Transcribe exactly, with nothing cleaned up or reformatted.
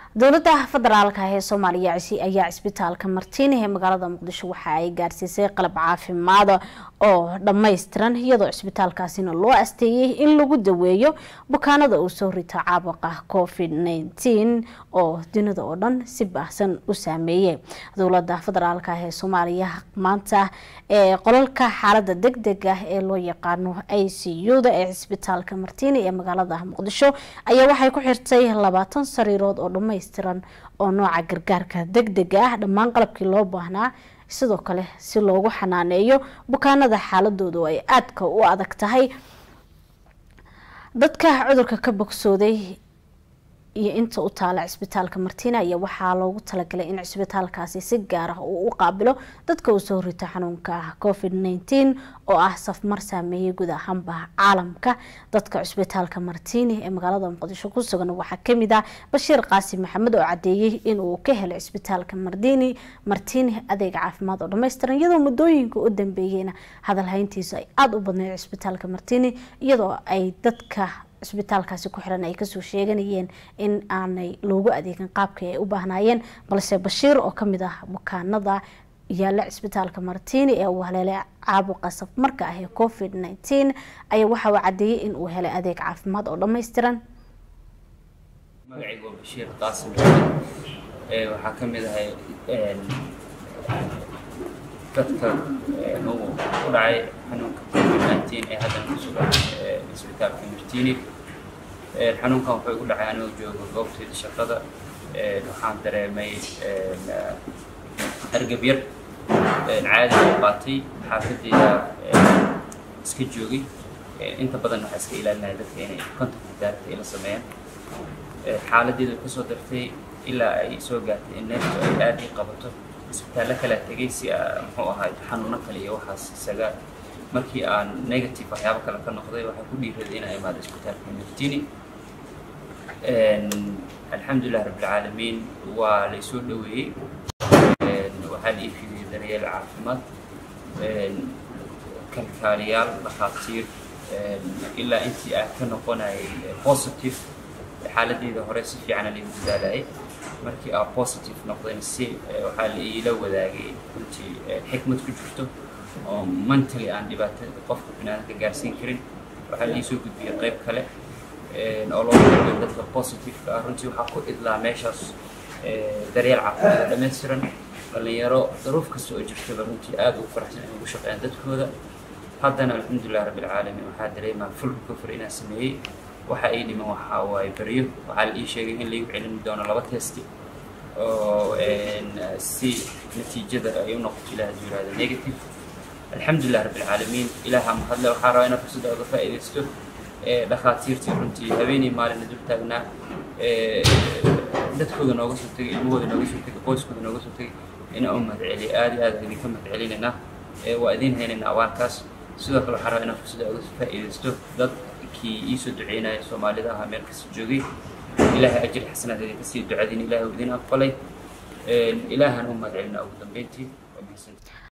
dowladda federaalka ee Soomaaliya ayaa isbitaalka Martiini ee magaalada Muqdisho waxa ay gaarsiisay qalab caafimaad oo dhameystiran iyadoo isbitaalkaasina loo asteeyay in lagu daweeyo bukaanada uu soo rita caabuqa COVID nineteen oo dunida oo dhan si baahsan u saameeyay. Dowladda federaalka ee Soomaaliya maanta ee qolalka xaaladda degdega ah ee loo yaqaano I C U-da ee isbitaalka Martiini ee magaalada Muqdisho ayaa waxay ku xirtay labaatan sariirood oo dhameystiran oo nooca gargaarka degdega ah dhammaan qalabkii loo baahnaa sidoo kale si loogu xanaaneeyo bukaanada xaaladoodu ay aadka u adag tahay. dadka cudurka ka bogsooday iyo inta u taala isbitaalka Martiini ayaa waxaa loogu talagalay in isbitaalkaasi si gaar ah uu u qaabilo dadka uu soo rita xanuunka COVID nineteen oo ah safmar saameeyay guud ahaan caalamka. dadka isbitaalka Martiini ee magaalada Muqdisho ku sugan waxaa kamid ah Bashiir Qaasim Maxamed oo cadeeyay in uu ka helay isbitaalka Martiini Martiini adeeg caafimaad oo dhameystiran iyadoo muddooyinka u dambeeyayna hadal hayntiisa ay aad u badneyd isbitaalka Martiini iyadoo ay dadka isbitaalkaasi ku xiran ay ka soo sheeganayeen in aanay loogu adeegin qaabkii ay u baahnayeen balse Bashiir oo kamid ah bukaanada yaala isbitaalka Martiini ee uu haleelay caabuqa safmarka ah ee COVID nineteen ayaa waxa uu cadeeyay in uu helay adeeg caafimaad oo dhameystiran. magacaygu Bashiir Qaasim ee waxa kamid ah ee dadka uu u dhacay xanuunka COVID nineteen ee hadda ku sugan isbitaalka Martiini. xanuunkan wuxuu ugu dhacay anoo joogo goobta shaqada waxaan dareemay hargab yar caadi oo qaatay xaafadayda iska joogay inta badan waxa iska ilaalinay dadka inay contact daarta ila sameeyaan. xaaladdeedu ka soo dartay ilaa ay soo gaartay in neeftu ay aad i qabato isbitaal kala tagay si muxuu ahaa xanuuno kale iyo waxaas isaga markii aan negative waxyaabo kale ka noqday waxa ku dhiiraday in ay imaado isbitaalka Martiini. alxamdulillah rabbil caalamiin waa la soo dhaweeyay waxaa la ifiyay daryeel caafimaad kalkaaliyaal dhakhaatiir ilaa intii aan ka noqonay positive xaaladdeeda hore si fiican la igu dadaalay markii aan positive noqday si waxa la ila wadaagay intii xikmad ku jirto oo mentally aan dhibaatada qofka binaadamka gaarsiin karin waxa la soo gudbiyay qayb kale oo loo yaqaan dadka positive ka ah runtii waxa ku idlaa meeshaas daryeel caafimaad dhameystiran dhalinyaro duruuf kasta oo jirta runtii aad u faraxsan in ugu shaqeeyaan dadkooda. haddana alxamdulillah rabbil caalamiin waxaa dareemaa full recovery inaan sameeyay. waxa ay dhiman waxa waay bariyo waxa la ii sheegay in la igu celin doono laba test oo si natiijada ay u noqoto ilaaha jiraada negative. alxamdulillah rabbil caalamiin ilaaha ma hadla waxa rabaa inaan fursad uga faa'iideysto dhakhaatiirtii runtii habeenii maalin dul taagnaa dadkooda nooga soo tagay ilmahooda nooga soo tagay qoyskooda nooga soo tagay inaan u mahadceliyo aad iyo aad idinka mahadcelinayna waa idin haynaynaa awaarkaas. sidoo kale waxaa rabaa inaan fursad uga faa'iideysto dadkii ii soo duceynaya Soomaalida ah meel kasta joogay ilaahay ajir xasanaad idinka sii ducadin ilaahay idin aqbalay ilaahan u mahadcelina ugu dambeyntii.